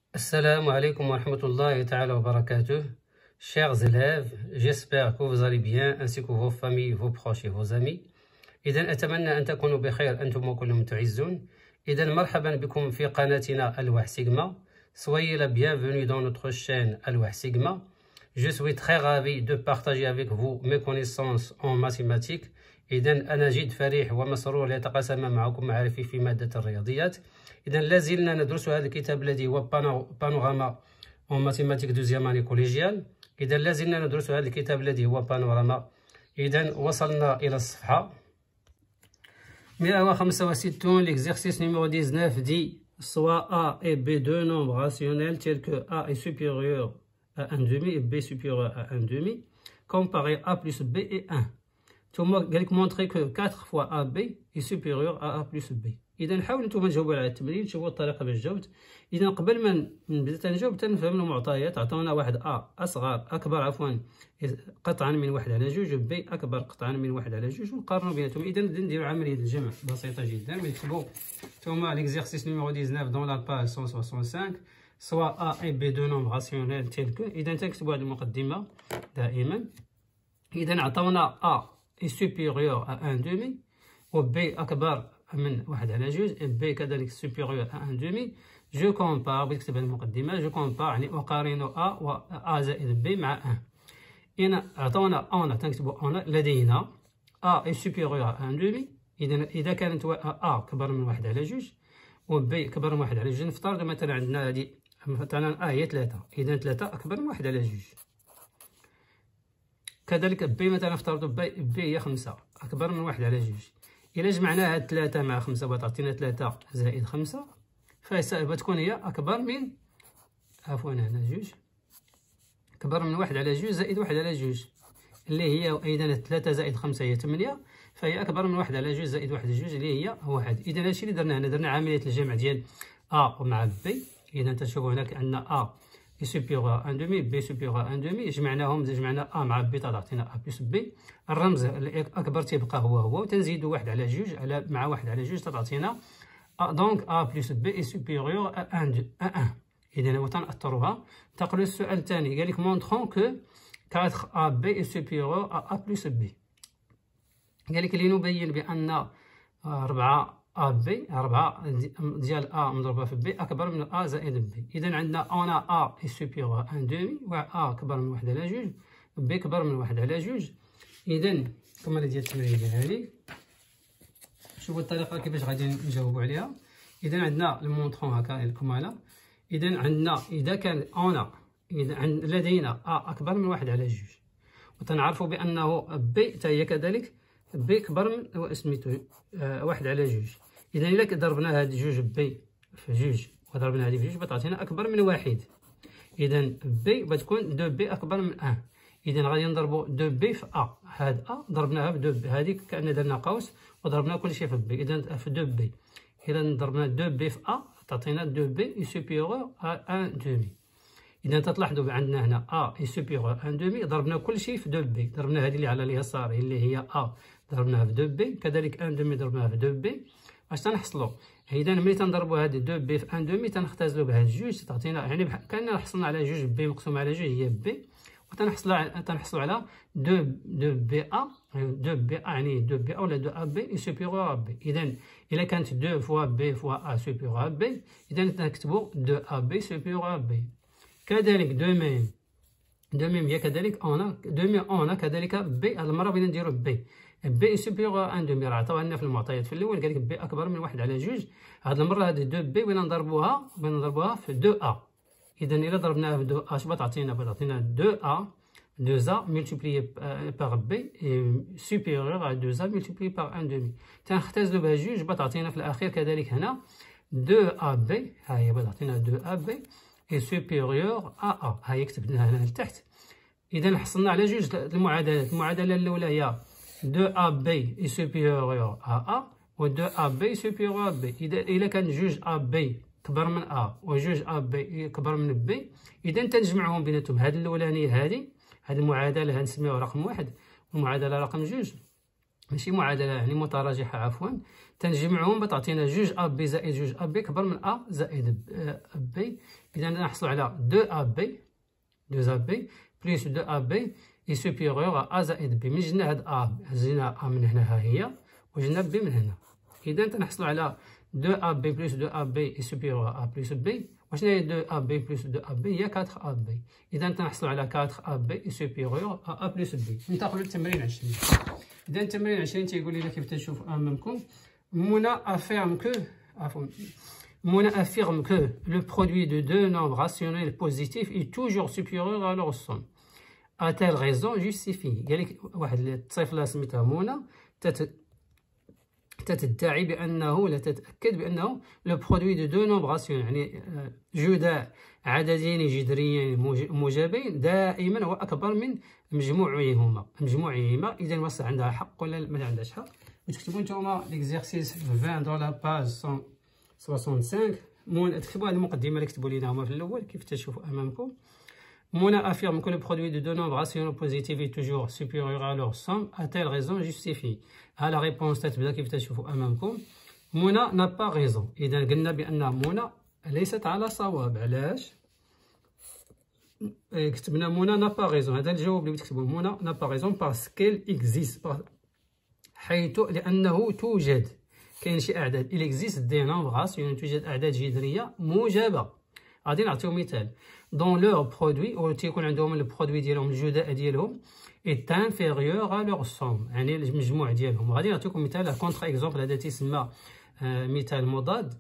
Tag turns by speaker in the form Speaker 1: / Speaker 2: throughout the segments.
Speaker 1: Assalamu alaikum wa rahmatullahi ta'ala wa barakatuh. Chers élèves, j'espère que vous allez bien ainsi que vos familles, vos proches et vos amis. إذا أتمنى أن تكونوا بخير أنتم وكلهم تعزون. إذا مرحبا بكم في قناتنا الواح سيغما. Soyez la bienvenue dans notre chaîne الواح سيغما. Je suis très ravi de partager avec vous mes connaissances en mathématiques. إذا أنا جد فرح ومسرور لأتقاسم معكم معرفي في مادة الرياضيات. إذا لازلنا ندرس هذا الكتاب الذي هو بانوراما en mathématiques deuxième année collégiale. إذا لازلنا ندرس هذا الكتاب الذي هو بانوراما. إذا وصلنا إلى الصفحة 165. L'exercice numéro 19 dit soit A et B deux nombres rationnels tels que A est supérieur à 1 demi et B supérieur à 1 demi. Comparez A plus B et 1. ثم قال لك مونطري كو 4 فوا ا بي اي سوبيريور ا بلس بي. اذا حاولوا نتوما تجاوبوا على التمرين، شوفوا الطريقه باش جاوبت. اذا قبل ما نبدا تنجاوب تنفهم المعطيات. عطونا واحد ا اصغر اكبر عفوا قطعا من 1 على 2 بي اكبر قطعا من 1 على 2 ونقارنوا بيناتهم. اذا نديروا عمليه الجمع بسيطه جدا. نكتبوا ثم l'exercice numéro 19 dans la page 165 soit a et b deux nombres rationnels tels que. اذا تكتبوا هذه المقدمه دائما. اذا عطونا a est supérieur à 1 demi و B أكبر من 1 على 2 B كذلك supérieur à 1 demi. جو كومبار بنكتب المقدمة. جو كومبار يعني أقارن A و A زائد B مع 1. هنا عطونا أنا تنكتبو أنا لدينا A est supérieur à 1 demi. إذا كانت A كبر من 1 على 2 و B كبر من 1 على 2 نفترض مثلا عندنا هذه مثلا A هي 3. إذا 3 أكبر من 1 على 2. كذلك بي مثلا نفترضوا بي هي 5 أكبر من 1 على 2. إلا جمعنا هاد 3 مع 5 بتعطينا 3 زائد 5 فتكون هي أكبر من عفوا هنا 2 أكبر من 1 على 2 زائد 1 على 2 اللي هي إذا 3 زائد 5 هي 8 فهي أكبر من 1 على 2 زائد 1 على 2 اللي هي 1. إذا هادشي اللي درنا هنا. درنا عملية الجمع ديال أ مع بي. إذا تشوفوا هناك عندنا أ est supérieur à 1 demi B supérieur à 1 demi. جمعناهم جمعنا A مع B تعطينا A plus B. الرمز الأكبر تيبقى هو وتنزيدو 1 على 2 على مع 1 على 2 تعطينا دونك A plus B est supérieur à 1. إذا هو تنأثروها. تقرأ السؤال الثاني قال لك montrons que 4AB est supérieur à A plus B. قال لك لنبين بأن 4 AB 4 ديال A مضروبة في B أكبر من A زائد B. إذا عندنا أنا A est supérieur à 1 demi و A كبر من 1 على 2 B كبر من 1 على 2. إذا كما ديال التمرين هذه شوفوا الطريقة كيفاش غادي نجاوبوا عليها. إذا عندنا المونطرون هكا الكمالة. إذا عندنا إذا كان أنا إذا لدينا A أكبر من 1 على 2 وتنعرفوا بأنه B حتى هي كذلك B كبر من سميتو 1 على 2. إذا إلا ضربنا هاد 2 بي في 2 وضربنا هذه في 2 بتعطينا أكبر من 1. إذا بي بتكون 2 بي أكبر من 1. إذا غادي نضربو 2 بي في أ. هاد أ ضربناها في 2 بي. هذيك كأن درنا قوس وضربنا كل شيء في بي. إذا في 2 بي. إذا ضربنا 2 بي في أ تعطينا 2 بي سوبيريور à 1 demi. إذا تلاحظوا عندنا هنا أ سوبيريور à 1 demi ضربنا كل شيء في 2 بي. ضربنا هذه اللي على اليسار اللي هي أ ضربناها في 2 بي. كذلك 1 demi ضربناها في 2 بي. اش تنحصلوا؟ إذا ملي تنضربوا هاد 2 بي في 1 دومي تنختزلوا بهاد جوج تعطينا يعني كأننا حصلنا على 2 بي مقسوم على 2 هي بي تنحصلوا على 2 بي أ 2 بي أ يعني 2 بي أ ولا 2 أ بي سوبيريور أ بي. إذا إلا كانت 2 فوا بي فوا أ سوبيريور أ بي إذا نكتبوا 2 أ بي سوبيريور أ بي. كذلك دو ميم هي كذلك أنا كذلك بي. المرة بغينا نديرو بي بي سوبيريور أ 1 دومي. راه عطاوها لنا في المعطيات في الأول قال لك بي أكبر من 1 على 2. هاد المرة هاد 2 بي بغينا نضربوها في 2 أ. إذا إلا ضربناها في 2 أ اش بتعطينا؟ 2 أ 2 أ ملتيبليي باغ بي سوبيريور أ 2 أ ملتيبليي باغ 1 دومي. تنختزلو بها جوج بتعطينا في الأخير كذلك هنا 2 أ بي. ها هي بتعطينا 2 أ بي اي سوبيريور أ أ. ها هي كتبناها هنا لتحت. إذا حصلنا على جوج المعادلات. المعادلة الأولى هي 2AB est supérieur à A و 2AB est supérieur à B. إذا كان جوج AB كبر من A و جوج AB كبر من B إذا تنجمعهم بيناتهم. هاد الأولانية هاد المعادلة هنسميوها رقم 1 والمعادلة رقم 2 ماشي معادله يعني متراجحه عفوا، تنجمعهم بتعطينا جوج ا بي زائد جوج ا بي كبر من ا زائد بي. اذا نحصل على 2 ا بي 2 ا بي بلس 2 ا بي اي سوبيريور ا زائد بي. من جبنا هاد ا هزينا ا من هنا ها هي وجبنا بي من هنا. اذا تنحصلوا على 2 ا بي بلس 2 ا بي اي سوبيريور ا بلس بي. واش هي 2 ا بي بلس 2 ا بي؟ هي 4 ا بي. اذا تنحصلوا على 4 ا بي اي سوبيريور ا بلس بي. ننتقلوا للتمرين 20. اذا التمرين 20 تيقول لنا كيف تشوفوا امامكم. Mona affirme que le produit de deux nombres rationnels positifs est toujours supérieur à leur somme. À telle raison justifie. قال لك واحد الطفله سميتها منى تدعي بانه لا تتاكد بانه لو برودوي دو دو نومبر راسيونيل يعني جداء عددين جذريين موجبين دائما هو اكبر من مجموعهما. اذا واش عندها حق ولا ما عندهاش حق؟ وتكتبوا نتوما ليكزيرسيس 20 dans la page 165. تكتبوا هذه المقدمه اللي كتبوا لينا هما في الاول كيف تشوفوا امامكم. Mona affirme que le produit de deux nombres rationnels positifs est toujours supérieur à leur somme. À telle raison justifie. À la réponse تتبدا كيف تشوفوا امامكم. Mona n'a pas raison. اذا قلنا بان Mona ليست على صواب. علاش؟ كتبنا Mona n'a pas raison. هذا الجواب اللي تكتبوا Mona n'a pas raison parce qu'elle existe. حيث لانه توجد كاين شي اعداد il existe des nombres rationnels توجد اعداد جذريه موجبه. غادي نعطيو مثال دون لور برودوي او تيكون عندهم البرودوي ديالهم الجداء ديالهم est inférieur à leur somme يعني المجموع ديالهم. غادي نعطيكم مثال كونتر اكزومبل هذا تيسمى مثال مضاد.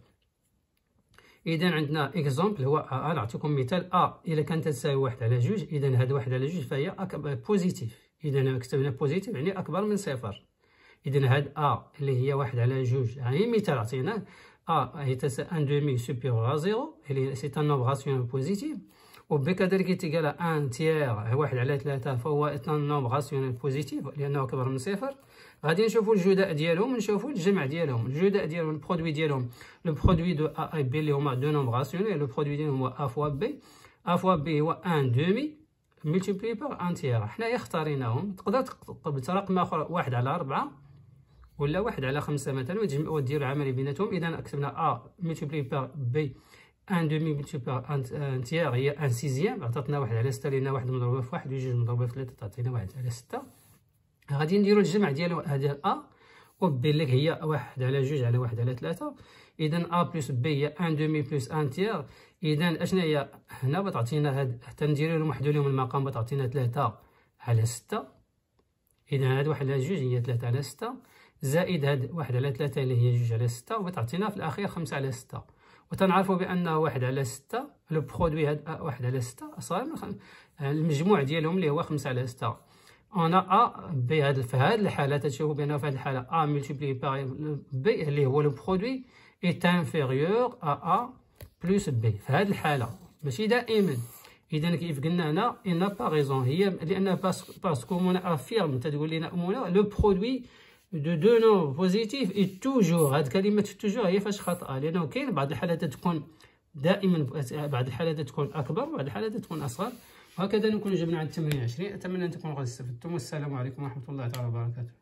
Speaker 1: اذا عندنا اكزومبل هو نعطيكم مثال الا كانت تساوي 1 على 2 اذا هاد 1 على 2 فهي بوزيتيف. اذا كتبنا بوزيتيف يعني اكبر من صفر. اذا هاد اللي هي 1 على 2 يعني مثال عطيناه est un demi supérieur à 0 c'est un nombre rationnel positif. وب كذلك تيقال 1 تيير 1 على 3 فهو un nombre rationnel positif لانه اكبر من صفر. غادي نشوفوا الجداء ديالهم ونشوفوا الجمع ديالهم. الجداء ديالهم البرودوي ديالهم لو برودوي دو ا اي بي اللي هما دو نومبر راسيونيل. لو برودوي ديالهم هو ا فوا بي. ا فوا بي هو 1 دومي ملتيبلي بار 1 تيير. حنايا اختاريناهم. تقدر تقبل رقم اخر 1 على 4 ولا 1 على 5 مثلا وديروا العمليه بيناتهم. اذا كتبنا ا ملتيبلي بار بي 1 دومي ملتيبلي بار 1 تيير هي 1 سيزيام. عطاتنا 1 على 6 لان 1 مضروبه في 1 و2 مضروبه في 3 تعطينا 1 على 6. غادي نديروا الجمع ديالو هذا ا وبي لك هي 1 على 2 على 1 على 3. اذا ا بلس بي هي 1 دومي بلس 1 تيير. اذا اشنا هي هنا بتعطينا هاد حتى نديروا لهم وحدوا لهم المقام بتعطينا 3 على 6. اذا هاد 1 على 2 هي 3 على 6 زائد هاد 1 على 3 اللي هي 2 على 6 وبتعطينا في الاخير 5 على 6. وتنعرفوا بانه 1 على 6 لو برودوي هاد 1 على 6 اصغر من المجموع ديالهم اللي هو 5 على 6. انا بهاد في هاد الحاله تشوفوا بانه في هاد الحاله ا ملتيبلي بار بي اللي هو لو برودوي est inférieur à a بلس بي. في هاد الحاله ماشي دائما. اذا كيف قلنا هنا il n'a pas raison هي لان باسكو مون افيرم تقول لنا مون لو برودوي دو دو نومبر بوزيتيف اي توجور. هاد كلمه توجور هي فاش خطا لانه كاين بعض الحالات تكون دائما بعض الحالات تكون اكبر وبعض الحالات تكون اصغر. وهكذا نكون جبنا عن التمرين 20. اتمنى ان تكونوا قد استفدتم والسلام عليكم ورحمه الله تعالى وبركاته.